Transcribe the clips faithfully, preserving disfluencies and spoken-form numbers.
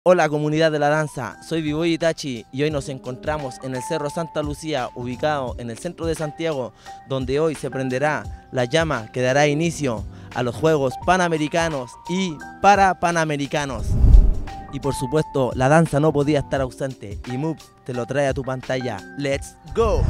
Hola comunidad de la danza, soy B-Boy Itachi y hoy nos encontramos en el Cerro Santa Lucía, ubicado en el centro de Santiago, donde hoy se prenderá la llama que dará inicio a los Juegos Panamericanos y Parapanamericanos. Y por supuesto, la danza no podía estar ausente y Moves te lo trae a tu pantalla. ¡Let's go!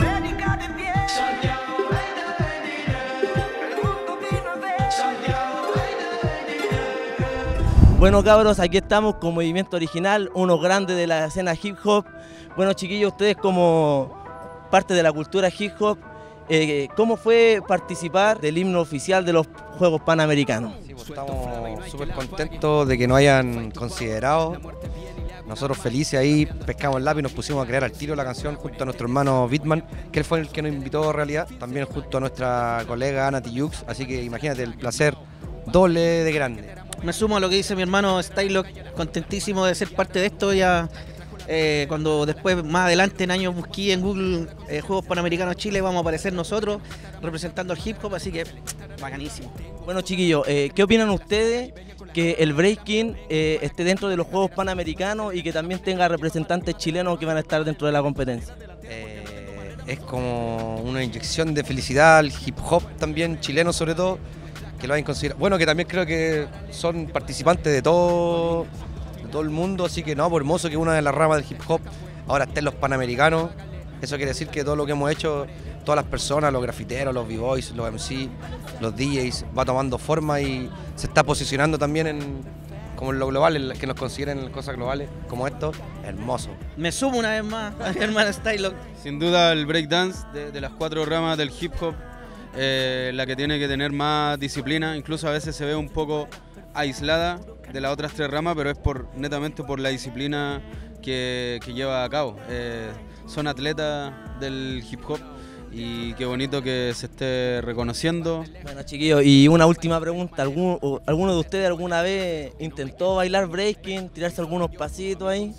Bueno cabros, aquí estamos con Movimiento Original, unos grandes de la escena hip hop. Bueno chiquillos, ustedes como parte de la cultura hip hop, eh, ¿cómo fue participar del himno oficial de los Juegos Panamericanos? Sí, pues, estamos súper contentos de que nos hayan considerado. Nosotros felices ahí, pescamos el lápiz y nos pusimos a crear al tiro la canción junto a nuestro hermano Bitman, que él fue el que nos invitó en realidad, también junto a nuestra colega Ana Tijoux, así que imagínate el placer doble de grande. Me sumo a lo que dice mi hermano Stylock, contentísimo de ser parte de esto. Ya eh, cuando después, más adelante en años busqué en Google eh, Juegos Panamericanos Chile, vamos a aparecer nosotros representando al hip hop, así que bacanísimo. Bueno chiquillos, eh, ¿qué opinan ustedes que el breaking eh, esté dentro de los Juegos Panamericanos y que también tenga representantes chilenos que van a estar dentro de la competencia? Eh, es como una inyección de felicidad al hip hop también, chileno sobre todo, que lo hayan considerado. Bueno, que también creo que son participantes de todo, de todo el mundo, así que no, por hermoso que una de las ramas del hip hop ahora esté en los Panamericanos. Eso quiere decir que todo lo que hemos hecho, todas las personas, los grafiteros, los b-boys, los M C, los D Js, va tomando forma y se está posicionando también en, como en lo global, en que nos consideren en cosas globales como esto. Hermoso. Me sumo una vez más a mi hermano Stylock. Sin duda el breakdance de, de las cuatro ramas del hip hop, Eh, la que tiene que tener más disciplina, incluso a veces se ve un poco aislada de las otras tres ramas, pero es por netamente por la disciplina que, que lleva a cabo. Eh, son atletas del hip hop y qué bonito que se esté reconociendo. Bueno chiquillos, y una última pregunta, ¿Algún, o, ¿alguno de ustedes alguna vez intentó bailar breaking, tirarse algunos pasitos ahí?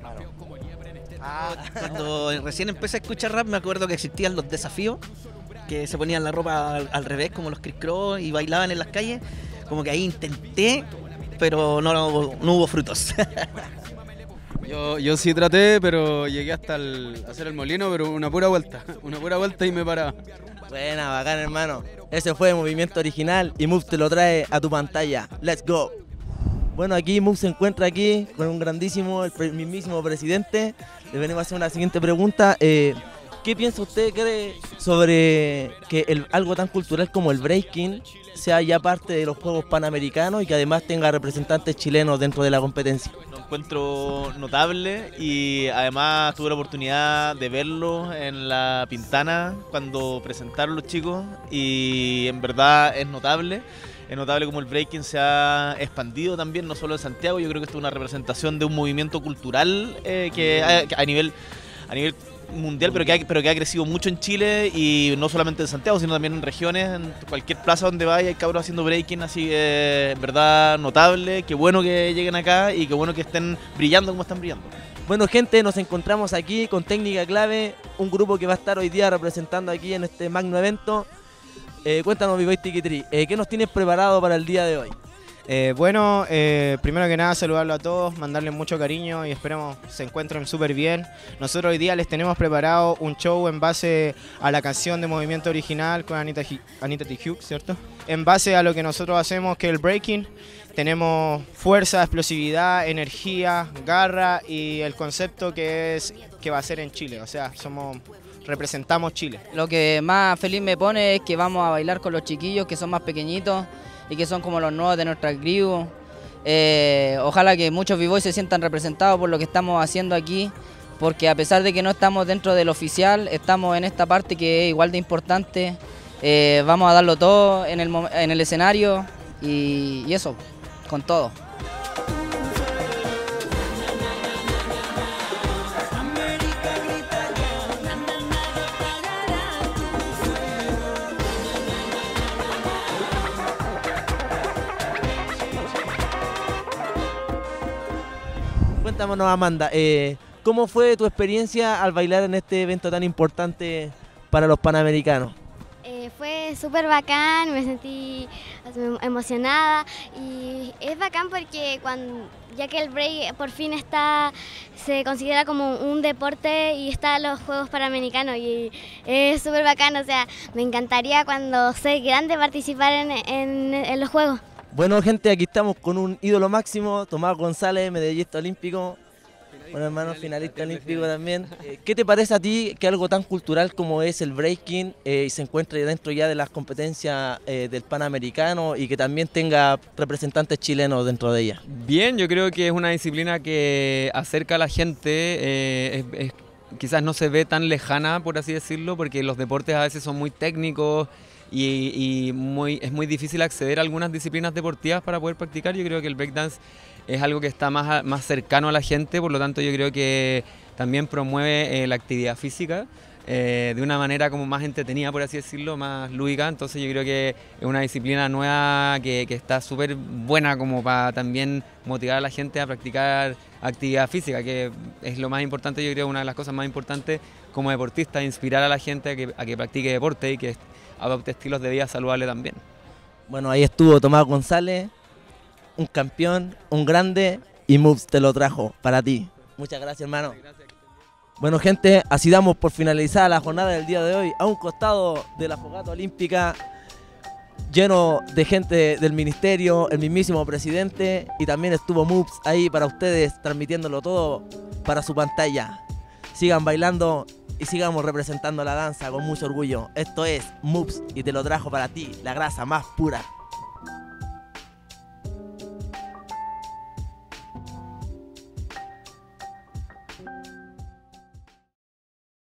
Ah, cuando recién empecé a escuchar rap me acuerdo que existían los desafíos, que se ponían la ropa al, al revés como los Criss Cross y bailaban en las calles. Como que ahí intenté, pero no, no, no hubo frutos. Yo, yo sí traté, pero llegué hasta el, hacer el molino, pero una pura vuelta, una pura vuelta y me paraba. Buena, bacán hermano. Ese fue Movimiento Original y Moves te lo trae a tu pantalla. Let's go. Bueno, aquí Moves se encuentra aquí con un grandísimo, el mismísimo presidente. Le venimos a hacer una siguiente pregunta. Eh, ¿Qué piensa usted cree sobre que el, algo tan cultural como el breaking sea ya parte de los Juegos Panamericanos y que además tenga representantes chilenos dentro de la competencia? Lo encuentro notable y además tuve la oportunidad de verlo en la Pintana cuando presentaron los chicos y en verdad es notable. Es notable como el breaking se ha expandido también, no solo en Santiago. Yo creo que esto es una representación de un movimiento cultural eh, que, a, que a nivel... A nivel mundial, pero que, ha, pero que ha crecido mucho en Chile y no solamente en Santiago, sino también en regiones, en cualquier plaza donde vaya hay cabros haciendo breaking, así que en verdad notable, qué bueno que lleguen acá y qué bueno que estén brillando como están brillando. Bueno gente, nos encontramos aquí con Técnica Clave, un grupo que va a estar hoy día representando aquí en este magno evento. Eh, cuéntanos B-Boy Tiki-Tri, eh, ¿qué nos tienes preparado para el día de hoy? Eh, bueno, eh, primero que nada saludarlo a todos, mandarles mucho cariño y esperemos se encuentren súper bien. Nosotros hoy día les tenemos preparado un show en base a la canción de Movimiento Original con Anita, Anita Tijoux, ¿cierto? En base a lo que nosotros hacemos, que es el breaking, tenemos fuerza, explosividad, energía, garra y el concepto que es que va a ser en Chile, o sea, somos... representamos Chile. Lo que más feliz me pone es que vamos a bailar con los chiquillos que son más pequeñitos y que son como los nuevos de nuestra crew. Eh, ojalá que muchos b-boys se sientan representados por lo que estamos haciendo aquí, porque a pesar de que no estamos dentro del oficial, estamos en esta parte que es igual de importante. Eh, vamos a darlo todo en el, en el escenario y, y eso, con todo. Cuéntanos Amanda, eh, ¿cómo fue tu experiencia al bailar en este evento tan importante para los Panamericanos? Eh, fue fue súper bacán, me sentí emocionada y es bacán porque cuando, ya que el break por fin está, se considera como un deporte y está en los Juegos Panamericanos y es súper bacán, o sea, me encantaría cuando sea grande participar en, en, en los Juegos. Bueno, gente, aquí estamos con un ídolo máximo, Tomás González, medallista olímpico. Bueno, hermano, finalista olímpico también. Eh, ¿Qué te parece a ti que algo tan cultural como es el breaking eh, se encuentre dentro ya de las competencias eh, del Panamericano y que también tenga representantes chilenos dentro de ella? Bien, yo creo que es una disciplina que acerca a la gente, eh, es, es, quizás no se ve tan lejana, por así decirlo, porque los deportes a veces son muy técnicos y, y muy, es muy difícil acceder a algunas disciplinas deportivas para poder practicar. Yo creo que el breakdance es algo que está más, más cercano a la gente, por lo tanto yo creo que también promueve eh, la actividad física eh, de una manera como más entretenida, por así decirlo, más lúdica. Entonces yo creo que es una disciplina nueva que, que está súper buena como para también motivar a la gente a practicar actividad física, que es lo más importante, yo creo una de las cosas más importantes como deportista, inspirar a la gente a que, a que practique deporte y que adopte estilos de vida saludables también. Bueno, ahí estuvo Tomás González, un campeón, un grande, y Moves te lo trajo para ti. Muchas gracias, hermano. Bueno, gente, así damos por finalizada la jornada del día de hoy, a un costado de la fogata olímpica, lleno de gente del ministerio, el mismísimo presidente, y también estuvo Moves ahí para ustedes, transmitiéndolo todo para su pantalla. Sigan bailando y sigamos representando la danza con mucho orgullo. Esto es Moves y te lo trajo para ti, la grasa más pura.